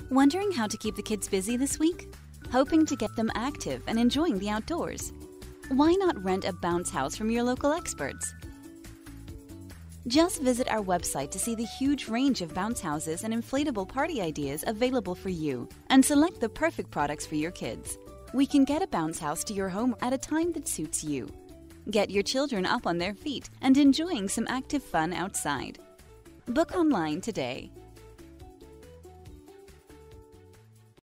Wondering how to keep the kids busy this week? Hoping to get them active and enjoying the outdoors? Why not rent a bounce house from your local experts? Just visit our website to see the huge range of bounce houses and inflatable party ideas available for you and select the perfect products for your kids. We can get a bounce house to your home at a time that suits you. Get your children up on their feet and enjoying some active fun outside. Book online today.